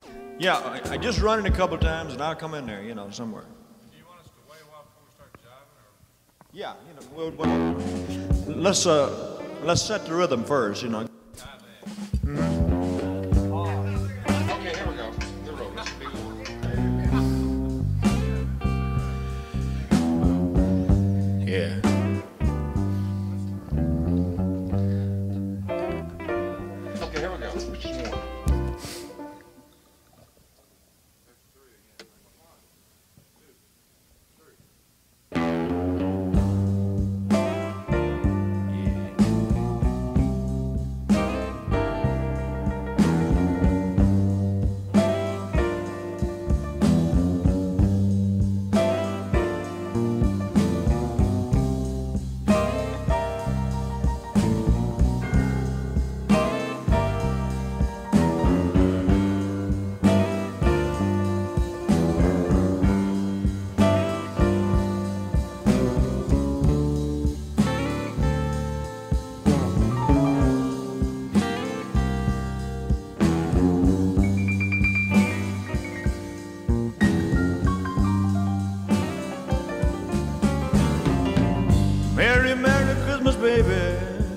Yeah, I just run it a couple times and I'll come in there, you know, somewhere. Do you want us to wait a while before we start jiving? Yeah, you know, let's set the rhythm first, you know. Okay, here we go. The road. This will be one. Yeah. Okay, here we go. Just one. Merry, Merry Christmas, baby.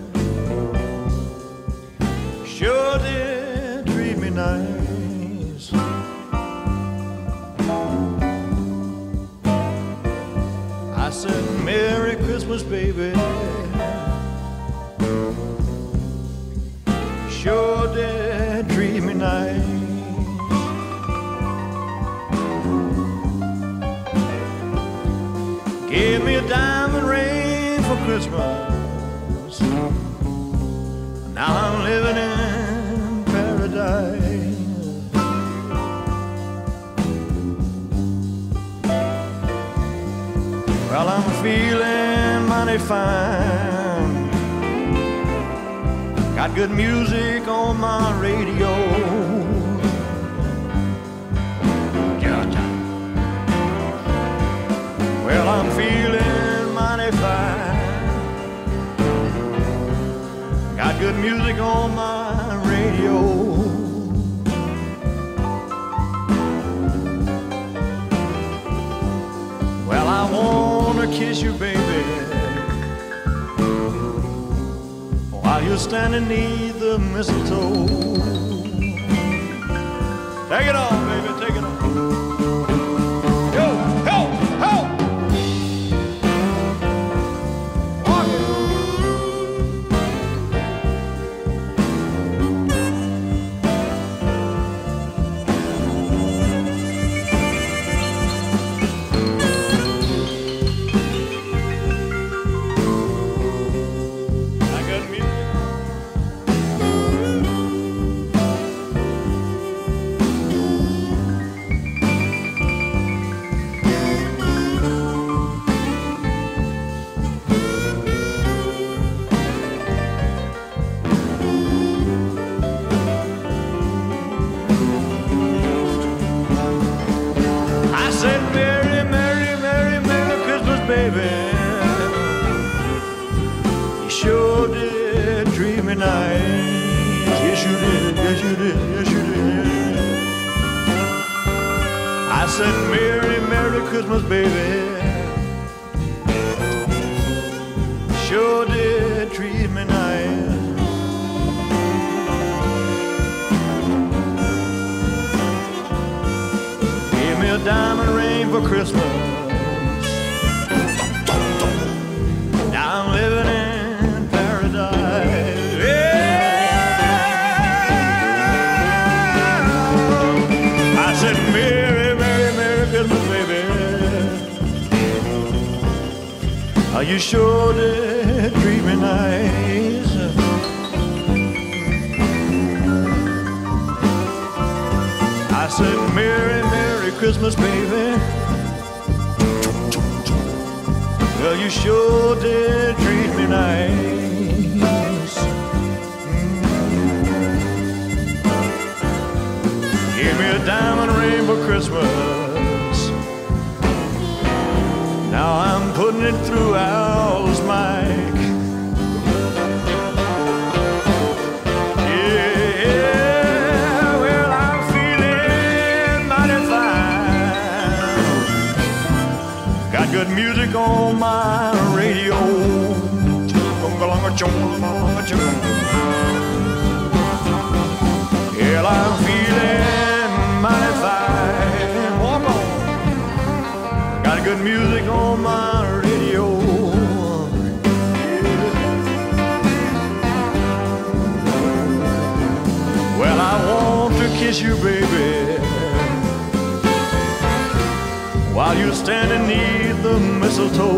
Sure did treat me nice. I said, Merry Christmas, baby. Sure did treat me nice. Gave me a diamond ring for Christmas. Now I'm living in paradise. Well, I'm feeling mighty fine. Got good music on my radio. Well, I'm feeling mighty fine. Got good music on my radio. Well, I wanna kiss you, baby, while you're standing neath the mistletoe. Take it on, baby, take it on. Yes, you did, yes, you did, yes, you did. I said, Merry, Merry Christmas, baby. Sure did treat me nice. Gave me a diamond ring for Christmas. Now I'm living in paradise. Merry, Merry, Merry Christmas, baby. Oh, you sure did treat me nice. I said, Merry, Merry Christmas, baby. Well, you sure did treat me nice. Give me a diamond ring for Christmas. Now I'm putting it through Al's mic. Yeah, well, I'm feeling Well, I'm feeling mighty fine. Walk on. Got good music on my radio. Well, I want to kiss you, baby, while you're standing neath the mistletoe.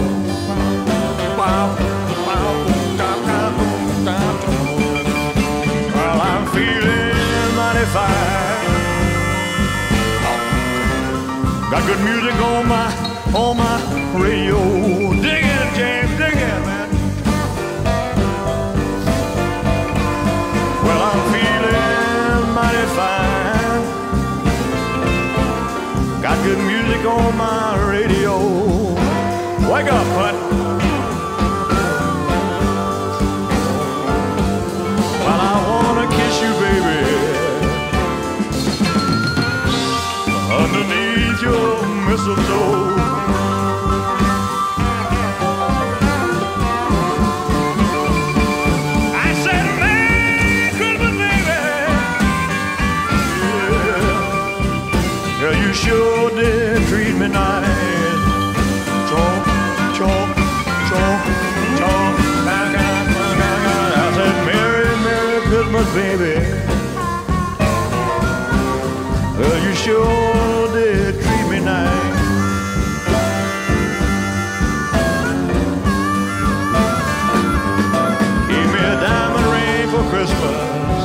Well, I'm feeling mighty fine. Got good music on my radio. Dig it, James, dig it, man. Well, I'm feeling mighty fine. Got good music on my radio. Wake up, bud. Well, I wanna kiss you, baby, underneath your mistletoe. I said, Merry Christmas, baby. Yeah, you sure did treat me nice. Chomp, chomp, chomp, chomp. I said, Merry, Merry Christmas, baby. Well, you sure did treat me nice. Gave me a diamond ring for Christmas.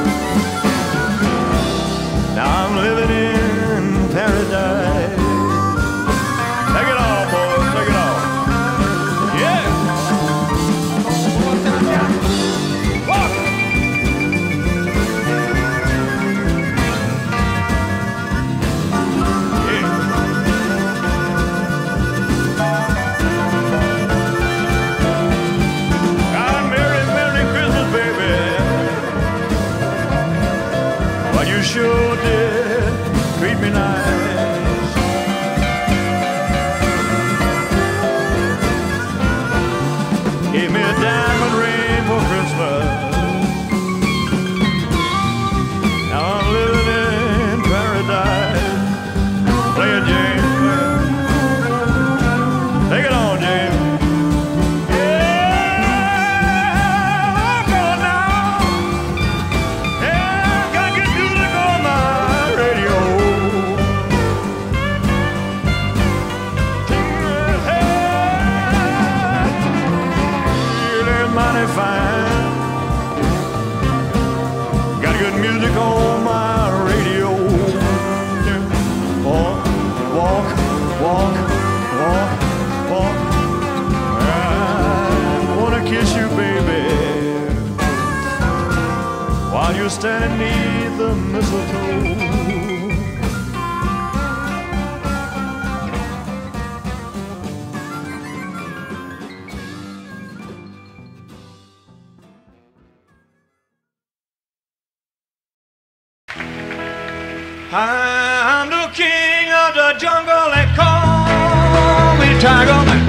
Now I'm living in paradise. Take it off, boys, take it off. Yeah. Walk. You sure did treat me nice. Gave me a diamond ring for Christmas. Now I'm living in paradise. Play it, James. Take it on, James. Fine. Got good music on my radio. Walk, walk, walk, walk, walk. I wanna kiss you, baby, while you're standing neath the mistletoe. I'm the king of the jungle, they call me Tiger Man.